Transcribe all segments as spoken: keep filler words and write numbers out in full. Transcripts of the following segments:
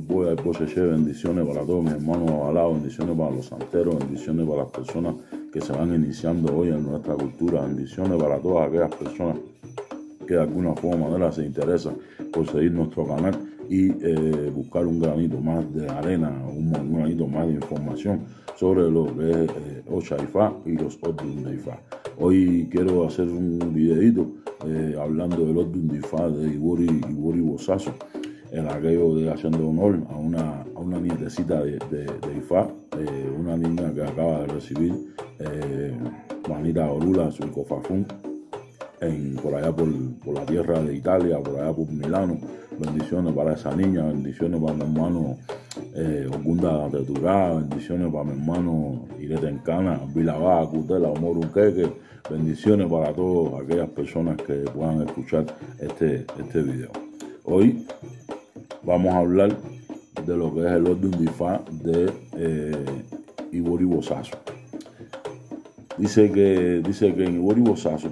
Boy, Bocheche, bendiciones para todos mis hermanos avalados, bendiciones para los santeros, bendiciones para las personas que se van iniciando hoy en nuestra cultura, bendiciones para todas aquellas personas que de alguna forma o manera se interesan por seguir nuestro canal y eh, buscar un granito más de arena, un, un granito más de información sobre lo que es eh, Ocha Ifá y los Ordun de Ifá. Hoy quiero hacer un videito eh, hablando del Ordun de Ifá de Ibori, Ibori Bosaso, en aquello de haciendo honor a una, a una nietecita de, de, de Ifá, eh, una niña que acaba de recibir eh, Juanita Orula, su hijo Fafún, en, por allá por, por la tierra de Italia, por allá por Milano. Bendiciones para esa niña, bendiciones para mi hermano eh, Ogunda Teturá, bendiciones para mi hermano Irete Encana, Vilabá, Cutela, Omor Unqueque, bendiciones para todas aquellas personas que puedan escuchar este, este video. Hoy vamos a hablar de lo que es el Ordun de Ifá de eh, Ibori Bosaso. Dice que, dice que en Ibori Bosaso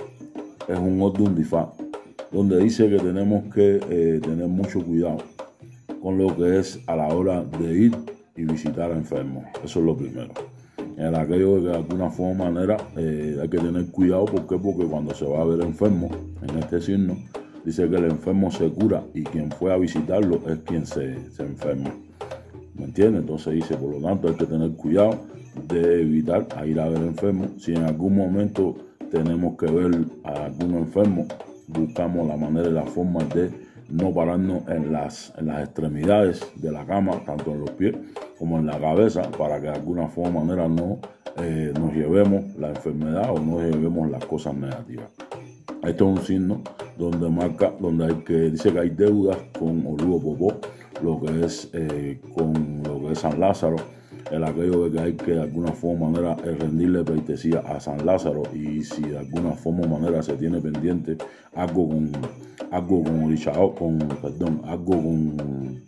es un Ordun de Ifá donde dice que tenemos que eh, tener mucho cuidado con lo que es a la hora de ir y visitar a enfermos. Eso es lo primero. En aquello de que de alguna forma manera eh, hay que tener cuidado. ¿Por qué? Porque cuando se va a ver enfermo en este signo, dice que el enfermo se cura y quien fue a visitarlo es quien se, se enferma. ¿Me entiendes? Entonces dice, por lo tanto, hay que tener cuidado de evitar a ir a ver enfermos. Si en algún momento tenemos que ver a algún enfermo, buscamos la manera y la forma de no pararnos en las, en las extremidades de la cama, tanto en los pies como en la cabeza, para que de alguna forma manera no eh, nos llevemos la enfermedad o no llevemos las cosas negativas. Esto es un signo donde marca, donde hay que, dice que hay deudas con Orugo Popó, lo que es eh, con lo que es San Lázaro, el aquello de que hay que de alguna forma manera rendirle pleitesía a San Lázaro, y si de alguna forma manera se tiene pendiente algo con algo con Orichao, con perdón, algo con,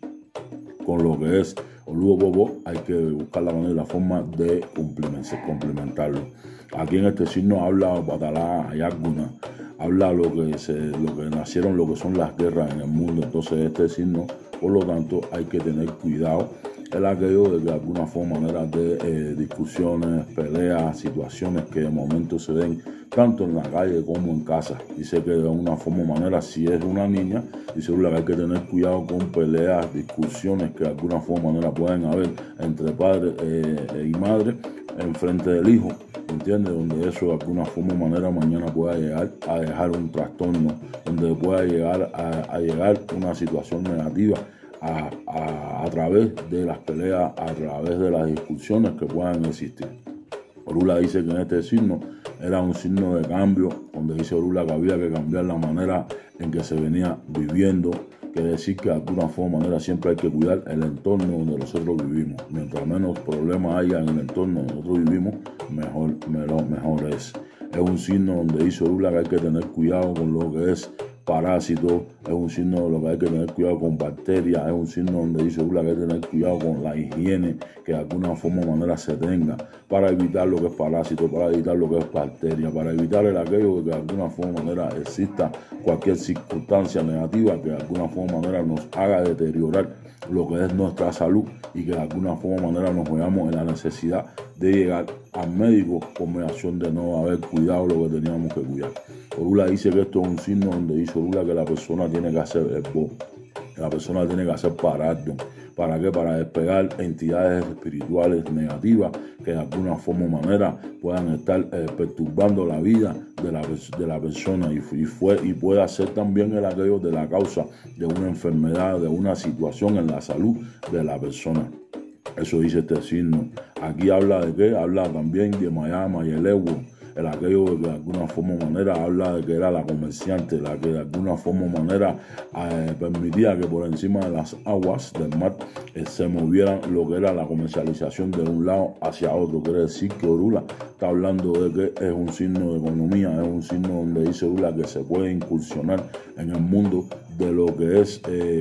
con lo que es Orugo Popó, hay que buscar la manera y la forma de complementarlo. Aquí en este signo habla Batalá Ayaguna, habla lo que se, lo que nacieron, lo que son las guerras en el mundo. Entonces este signo, por lo tanto, hay que tener cuidado. Es aquello de que de alguna forma manera de eh, discusiones, peleas, situaciones que de momento se den tanto en la calle como en casa. Dice que de una forma o manera, si es una niña, dice que hay que tener cuidado con peleas, discusiones que de alguna forma o manera pueden haber entre padre eh, y madre en frente del hijo, ¿entiendes? Donde eso de alguna forma o manera mañana pueda llegar a dejar un trastorno, donde pueda llegar a, a llegar una situación negativa a, a, a través de las peleas, a través de las discusiones que puedan existir. Orula dice que en este signo era un signo de cambio, donde dice Orula que había que cambiar la manera en que se venía viviendo. Quiere decir que de alguna forma o manera siempre hay que cuidar el entorno donde nosotros vivimos. Mientras menos problemas haya en el entorno donde nosotros vivimos, mejor, mejor, mejor es. Es un signo donde dice Orula que hay que tener cuidado con lo que es parásitos, es un signo de lo que hay que tener cuidado con bacterias, es un signo donde dice Orula que hay que tener cuidado con la higiene que de alguna forma o manera se tenga para evitar lo que es parásito, para evitar lo que es bacteria, para evitar el aquello de que de alguna forma o manera exista cualquier circunstancia negativa que de alguna forma o manera nos haga deteriorar lo que es nuestra salud y que de alguna forma o manera nos veamos en la necesidad de llegar al médico por mediación de no haber cuidado lo que teníamos que cuidar. Orula dice que esto es un signo donde dice Orula que la persona tiene que hacer el bo, la persona tiene que hacer parado. ¿Para qué? Para despegar entidades espirituales negativas que de alguna forma o manera puedan estar eh, perturbando la vida de la, de la persona y, y, fue, y pueda ser también el aquello de la causa de una enfermedad, de una situación en la salud de la persona. Eso dice este signo. Aquí habla de qué, habla también de Mayama y el Ewo, el aquello que de alguna forma o manera habla de que era la comerciante, la que de alguna forma o manera eh, permitía que por encima de las aguas del mar eh, se moviera lo que era la comercialización de un lado hacia otro. Quiere decir que Orula está hablando de que es un signo de economía, es un signo donde dice Orula que se puede incursionar en el mundo de lo que es eh,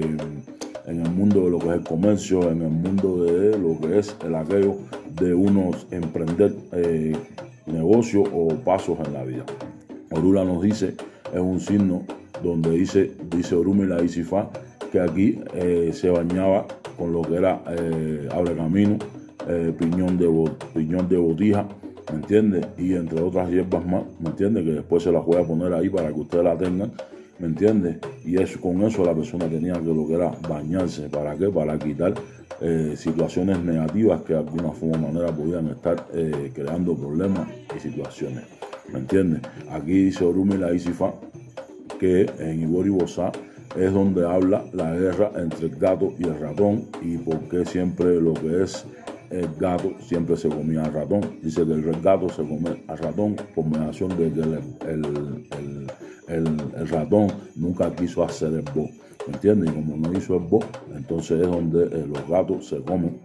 en el mundo de lo que es el comercio, en el mundo de lo que es el aquello de unos emprender eh, negocio o pasos en la vida. Orula nos dice, es un signo donde dice, dice Orumila Isifá, que aquí eh, se bañaba con lo que era eh, Abre Camino, eh, piñón, de, piñón de botija, ¿me entiendes? Y entre otras hierbas más, ¿me entiendes? Que después se las voy a poner ahí para que ustedes la tengan, ¿me entiendes? Y eso, con eso la persona tenía que lo que era bañarse. ¿Para qué? Para quitar eh, situaciones negativas que de alguna forma o manera podían estar eh, creando problemas y situaciones, ¿me entiendes? Aquí dice Orúmila Isifa que en Ibori Bosá es donde habla la guerra entre el gato y el ratón y por qué siempre lo que es el gato siempre se comía al ratón. Dice que el gato se come al ratón por mediación de que el, el, el, el, el ratón nunca quiso hacer el bo, ¿me entiendes? Y como no hizo el bo, entonces es donde eh, los gatos se comen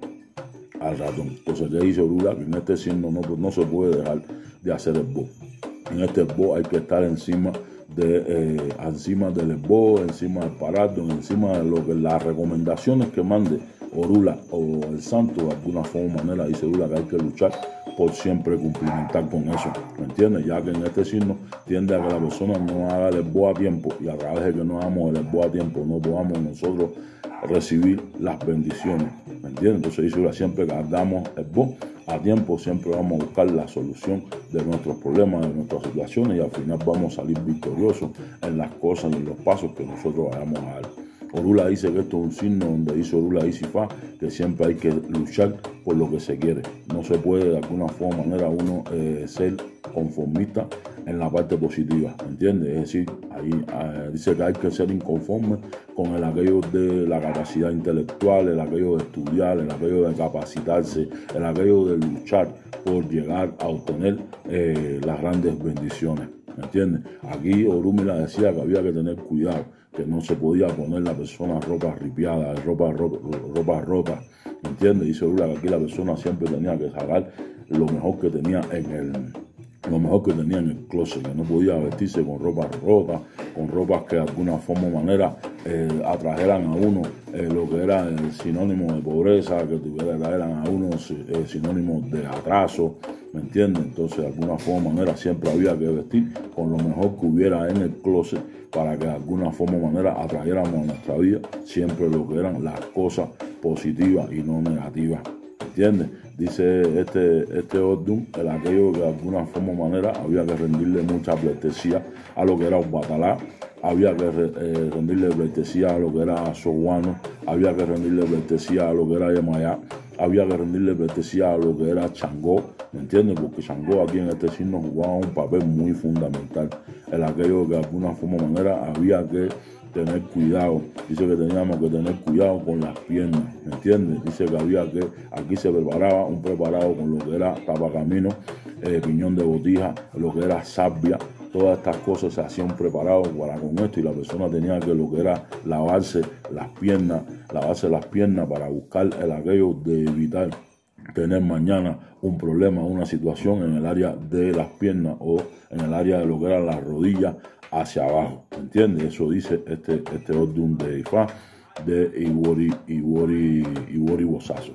al ratón. Entonces, ¿qué dice Orula? Que en este signo no, no se puede dejar de hacer el bo. En este bo hay que estar encima de eh, encima del esbo, encima del parado, encima de lo que las recomendaciones que mande Orula o el santo, de alguna forma o manera dice Orula que hay que luchar por siempre cumplimentar con eso, ¿me entiendes? Ya que en este signo tiende a que la persona no haga el esbo a tiempo y a través de que no hagamos el esbo a tiempo no podamos nosotros recibir las bendiciones, ¿me entiendes? Entonces dice Orula, siempre que hagamos esbo a tiempo, siempre vamos a buscar la solución de nuestros problemas, de nuestras situaciones y al final vamos a salir victoriosos en las cosas y en los pasos que nosotros vayamos a dar. Orula dice que esto es un signo donde dice Orula Isifa que siempre hay que luchar por lo que se quiere. No se puede de alguna forma o manera uno eh, ser conformista en la parte positiva, ¿me entiendes? Es decir, ahí eh, dice que hay que ser inconforme con el aquello de la capacidad intelectual, el aquello de estudiar, el aquello de capacitarse, el aquello de luchar por llegar a obtener eh, las grandes bendiciones, ¿me entiendes? Aquí Orúmila decía que había que tener cuidado, que no se podía poner la persona ropa ripiada, ropa, ropa, ropa rota, ¿me entiendes? Dice Orúmila que aquí la persona siempre tenía que sacar lo mejor que tenía en el lo mejor que tenía en el closet, que no podía vestirse con ropa rota, con ropas que de alguna forma o manera eh, atrajeran a uno eh, lo que era el sinónimo de pobreza, que tuviera, trajeran a uno eh, sinónimos de atraso, ¿me entiendes? Entonces de alguna forma o manera siempre había que vestir con lo mejor que hubiera en el closet para que de alguna forma o manera atrajéramos a nuestra vida siempre lo que eran las cosas positivas y no negativas, ¿entiendes? Dice este, este Ordun, el aquello que de alguna forma o manera había que rendirle mucha pleitesía a lo que era un batalá, había que eh, rendirle pleitesía a lo que era Soguano, había que rendirle pleitesía a lo que era Yemayá, había que rendirle pleitesía a lo que era Changó, ¿me entiendes? Porque Changó aquí en este signo jugaba un papel muy fundamental, el aquello que de alguna forma o manera había que tener cuidado. Dice que teníamos que tener cuidado con las piernas, ¿me entiendes? Dice que había que, aquí se preparaba un preparado con lo que era tapacamino, eh, piñón de botija, lo que era salvia, todas estas cosas se hacían preparados para con esto y la persona tenía que lo que era lavarse las piernas, lavarse las piernas para buscar el aquello de evitar tener mañana un problema, una situación en el área de las piernas o en el área de lo que eran las rodillas hacia abajo, ¿entiendes? Eso dice este, este Ordun de Ifá de Ibori, Ibori, Ibori Bosazo.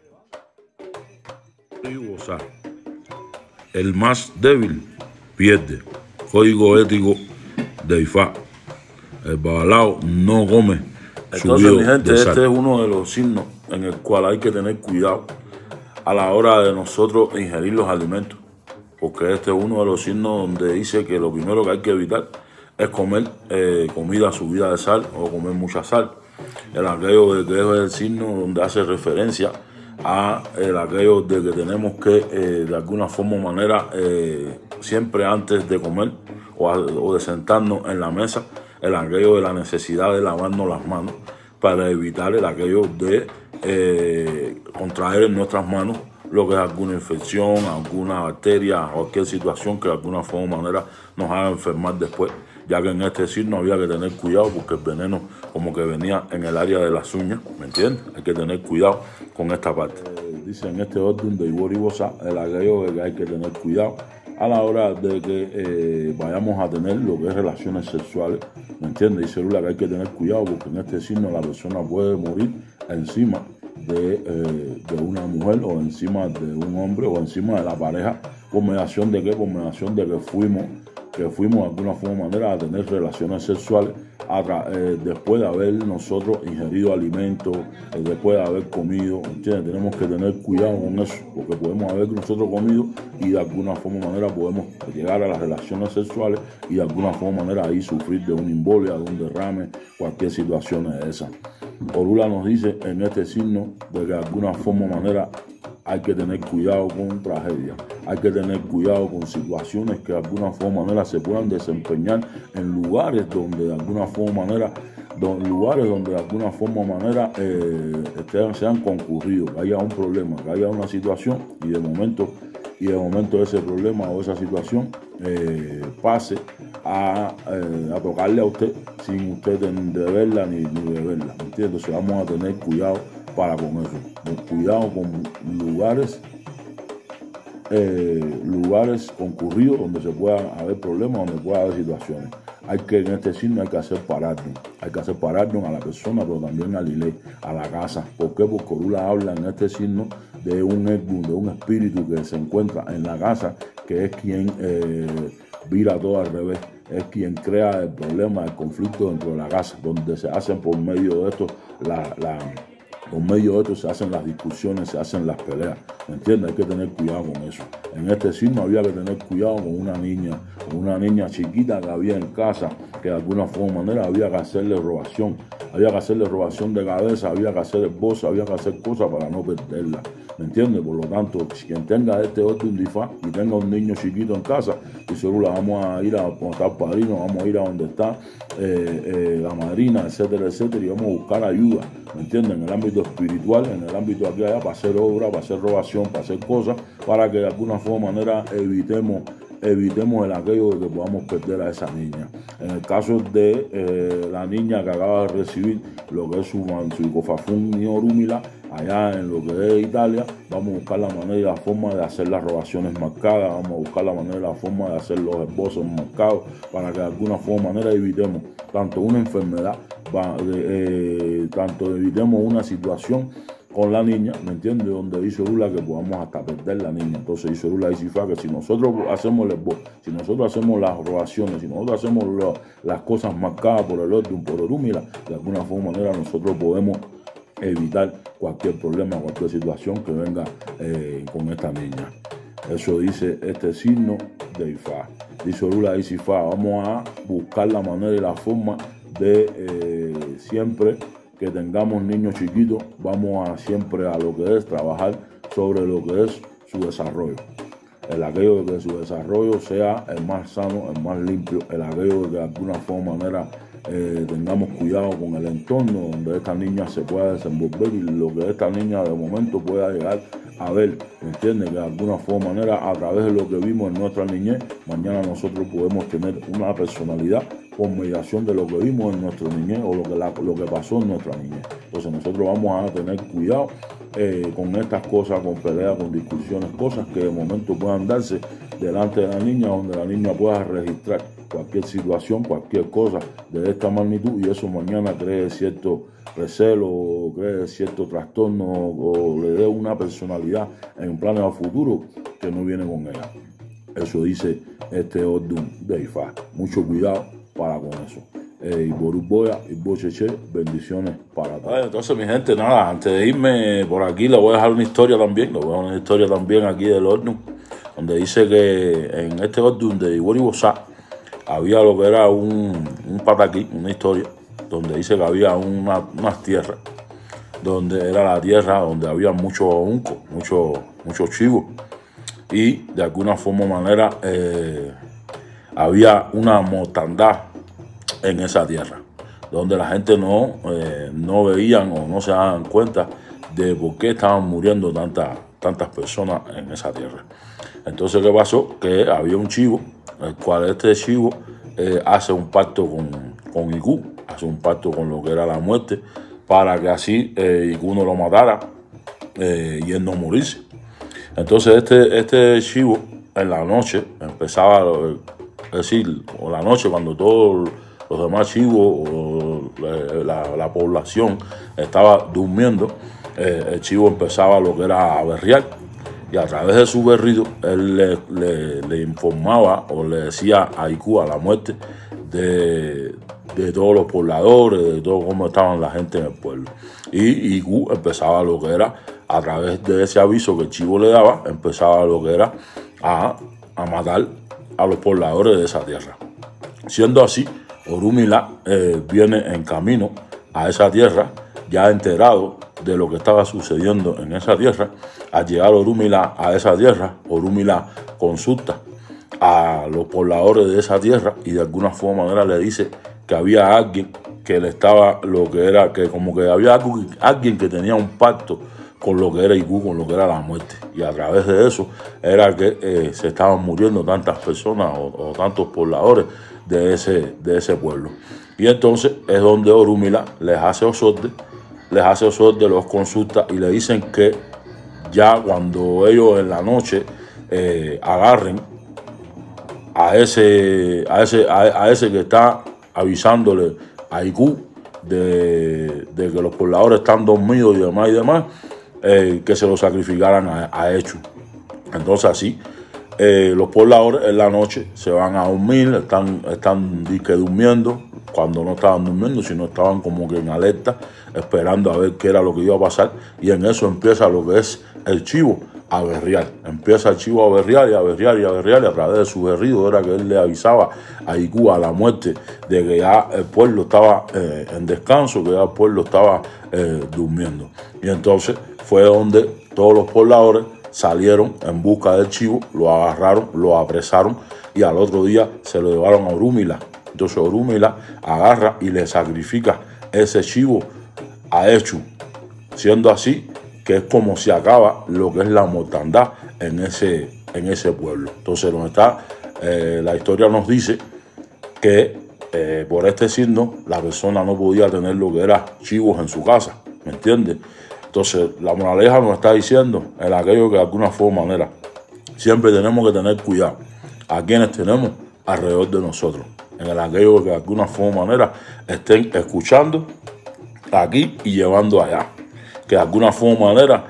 El más débil pierde. Código ético de Ifá. El babalao no come. Entonces, mi gente, este es uno de los signos en el cual hay que tener cuidado a la hora de nosotros ingerir los alimentos, porque este es uno de los signos donde dice que lo primero que hay que evitar es comer eh, comida subida de sal o comer mucha sal. El aquello de que es el signo donde hace referencia a el aquello de que tenemos que eh, de alguna forma o manera eh, siempre antes de comer o, a, o de sentarnos en la mesa, el aquello de la necesidad de lavarnos las manos para evitar el aquello de eh, contraer en nuestras manos lo que es alguna infección, alguna bacteria, cualquier situación que de alguna forma o manera nos haga enfermar después, ya que en este signo había que tener cuidado porque el veneno como que venía en el área de las uñas, ¿me entiendes? Hay que tener cuidado con esta parte. Eh, dice en este orden de Ibori Bosá, el aquello de que hay que tener cuidado a la hora de que eh, vayamos a tener lo que es relaciones sexuales, ¿me entiendes? Dice Lula que hay que tener cuidado porque en este signo la persona puede morir encima de, eh, de una mujer o encima de un hombre o encima de la pareja por mediación de qué, por mediación de que fuimos que fuimos de alguna forma o manera a tener relaciones sexuales eh, después de haber nosotros ingerido alimentos, eh, después de haber comido, ¿entiendes? Tenemos que tener cuidado con eso, porque podemos haber nosotros comido y de alguna forma manera podemos llegar a las relaciones sexuales y de alguna forma manera ahí sufrir de una embolia, de un derrame, cualquier situación de esa. Orula nos dice en este signo de que de alguna forma manera hay que tener cuidado con tragedias, hay que tener cuidado con situaciones que de alguna forma manera se puedan desempeñar en lugares donde de alguna forma manera, don, lugares donde de alguna forma manera eh, sean concurridos, que haya un problema, que haya una situación y de momento y de momento ese problema o esa situación eh, pase a, eh, a tocarle a usted sin usted deberla ni, ni beberla, ¿entiendes? Entonces vamos a tener cuidado para con eso, cuidado con lugares eh, lugares concurridos donde se puedan haber problemas, donde pueda haber situaciones. Hay que en este signo hay que hacer pararnos, hay que hacer pararnos a la persona, pero también al ile, a la casa. ¿Por qué? Porque Orula habla en este signo de un de un espíritu que se encuentra en la casa, que es quien eh, vira todo al revés, es quien crea el problema, el conflicto dentro de la casa, donde se hacen por medio de esto la, la por medio de esto se hacen las discusiones, se hacen las peleas, ¿me entiendes? Hay que tener cuidado con eso. En este signo había que tener cuidado con una niña, con una niña chiquita que había en casa, que de alguna forma manera había que hacerle robación, había que hacerle robación de cabeza, había que hacer esposa, había que hacer cosas para no perderla, ¿me entiendes? Por lo tanto, si quien tenga este otro indifá y tenga un niño chiquito en casa, y seguro vamos a ir a donde está el padrino, vamos a ir a donde está eh, eh, la madrina, etcétera, etcétera, y vamos a buscar ayuda, ¿me entiendes? En el ámbito espiritual, en el ámbito aquí allá, para hacer obra, para hacer robación, para hacer cosas, para que de alguna forma manera evitemos evitemos el aquello de que podamos perder a esa niña. En el caso de eh, la niña que acaba de recibir lo que es su, su Icofafun Orúmila, allá en lo que es Italia, vamos a buscar la manera y la forma de hacer las robaciones marcadas, vamos a buscar la manera y la forma de hacer los esbozos marcados, para que de alguna forma manera evitemos tanto una enfermedad, va, de, eh, tanto evitemos una situación con la niña, ¿me entiendes? Donde dice Orula que podamos hasta perder la niña. Entonces dice Orula y Sifa que si nosotros hacemos el esbozo, si nosotros hacemos las robaciones, si nosotros hacemos lo, las cosas marcadas por el orden, por Orúmila, de alguna forma manera nosotros podemos evitar cualquier problema, cualquier situación que venga eh, con esta niña. Eso dice este signo de Ifá. Dice Orula y Sifa, vamos a buscar la manera y la forma de eh, siempre que tengamos niños chiquitos, vamos a siempre a lo que es trabajar sobre lo que es su desarrollo. El aquello de que su desarrollo sea el más sano, el más limpio, el aquello de que de alguna forma manera eh, tengamos cuidado con el entorno donde esta niña se pueda desenvolver y lo que esta niña de momento pueda llegar a ver, ¿me entiendes? Que de alguna forma manera a través de lo que vimos en nuestra niñez, mañana nosotros podemos tener una personalidad por mediación de lo que vimos en nuestra niñez o lo que, la, lo que pasó en nuestra niñez. Entonces nosotros vamos a tener cuidado eh, con estas cosas, con peleas, con discusiones, cosas que de momento puedan darse delante de la niña, donde la niña pueda registrar cualquier situación, cualquier cosa de esta magnitud, y eso mañana cree cierto recelo, o cree cierto trastorno, o le dé una personalidad en planes a futuro que no viene con ella. Eso dice este orden de Ifá. Mucho cuidado para con eso. Eh, y Boruboya y Bocheche, bendiciones para todos. Entonces, mi gente, nada, antes de irme por aquí, le voy a dejar una historia también, le voy a dejar una historia también aquí del orden, donde dice que en este orden de Iboribosá había lo que era un, un pataquí, una historia, donde dice que había una, unas tierras, donde era la tierra donde había mucho unco, mucho, mucho chivo, y de alguna forma o manera eh, había una mortandad en esa tierra, donde la gente no, eh, no veían o no se daban cuenta de por qué estaban muriendo tantas, tantas personas en esa tierra. Entonces, ¿qué pasó? Que había un chivo, el cual este chivo eh, hace un pacto con, con Iku, hace un pacto con lo que era la muerte, para que así eh, Iku no lo matara eh, y él no morirse. Entonces, este, este chivo en la noche empezaba, es decir, o la noche cuando todos los demás chivos o la, la población estaba durmiendo, eh, el chivo empezaba lo que era a berrear, y a través de su berrido él le, le, le informaba o le decía a Iku, a la muerte, de, de todos los pobladores, de todo cómo estaban la gente en el pueblo. Y Iku empezaba lo que era, a través de ese aviso que el chivo le daba, empezaba lo que era a, a matar a los pobladores de esa tierra. Siendo así, Orunmila eh, viene en camino a esa tierra, ya enterado de lo que estaba sucediendo en esa tierra. Al llegar Orunmila a esa tierra, Orunmila consulta a los pobladores de esa tierra y de alguna forma manera le dice que había alguien que le estaba lo que era, que como que había alguien que tenía un pacto con lo que era Iku, con lo que era la muerte. Y a través de eso era que eh, se estaban muriendo tantas personas o, o tantos pobladores de ese, de ese pueblo. Y entonces es donde Orunmila les hace osorde, les hace osorde, los consulta y le dicen que ya cuando ellos en la noche eh, agarren a ese, a, ese, a, a ese que está avisándole a Iku de, de que los pobladores están dormidos y demás y demás, eh, que se lo sacrificaran a, a Echu. Entonces así, eh, los pobladores en la noche se van a dormir, están, están disque durmiendo, cuando no estaban durmiendo, sino estaban como que en alerta, esperando a ver qué era lo que iba a pasar, y en eso empieza lo que es el chivo a berrear. Empieza el chivo a berrear y a berrear y a berrear, y a través de su berrido era que él le avisaba a Iku, a la muerte, de que ya el pueblo estaba eh, en descanso, que ya el pueblo estaba eh, durmiendo. Y entonces fue donde todos los pobladores salieron en busca del chivo, lo agarraron, lo apresaron y al otro día se lo llevaron a Orunmila. Entonces Orunmila agarra y le sacrifica ese chivo a Echu, siendo así que es como se acaba lo que es la mortandad en ese, en ese pueblo. Entonces nos está, eh, la historia nos dice que eh, por este signo la persona no podía tener lo que era chivos en su casa, ¿me entiendes? Entonces la moraleja nos está diciendo en aquello que de alguna forma manera siempre tenemos que tener cuidado a quienes tenemos alrededor de nosotros, en el aquello que de alguna forma manera estén escuchando aquí y llevando allá, que de alguna forma manera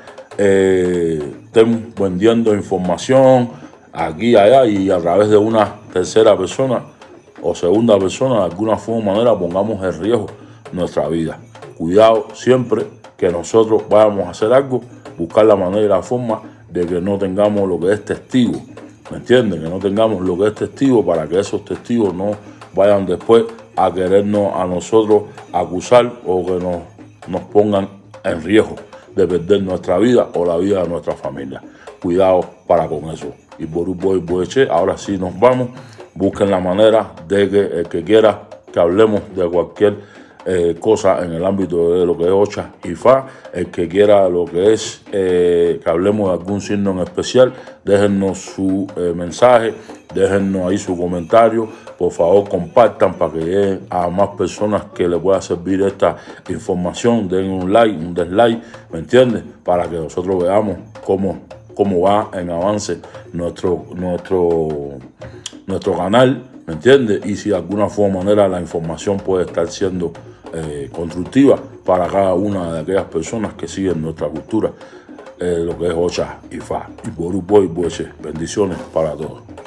eh, estén vendiendo información aquí y allá y a través de una tercera persona o segunda persona de alguna forma manera pongamos en riesgo nuestra vida. Cuidado siempre que nosotros vayamos a hacer algo, buscar la manera y la forma de que no tengamos lo que es testigo, ¿me entienden? Que no tengamos lo que es testigo para que esos testigos no vayan después a querernos a nosotros acusar o que nos, nos pongan en riesgo de perder nuestra vida o la vida de nuestra familia. Cuidado para con eso. Y Boru Boy Boeche, ahora sí nos vamos. Busquen la manera de que el que quiera que hablemos de cualquier eh, cosa en el ámbito de lo que es Ocha y Fa, el que quiera lo que es eh, que hablemos de algún signo en especial, déjennos su eh, mensaje, déjennos ahí su comentario, por favor compartan para que lleguen a más personas que les pueda servir esta información, den un like, un dislike, ¿me entiendes? Para que nosotros veamos cómo, cómo va en avance nuestro, nuestro, nuestro canal, ¿me entiendes? Y si de alguna forma manera la información puede estar siendo eh, constructiva para cada una de aquellas personas que siguen nuestra cultura, eh, lo que es Ocha y Fa. Y Boru Boy Boeche, bendiciones para todos.